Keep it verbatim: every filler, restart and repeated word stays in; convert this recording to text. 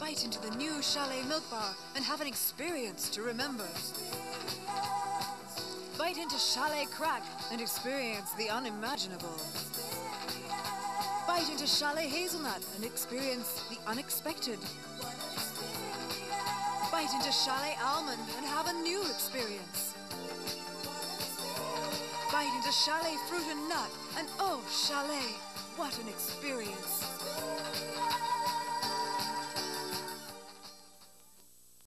Bite into the new Chalait milk bar and have an experience to remember. Bite into Chalait crack and experience the unimaginable. Bite into Chalait hazelnut and experience the unexpected. Bite into Chalait almond and have a new experience. Bite into Chalait fruit and nut and oh, Chalait, what an experience.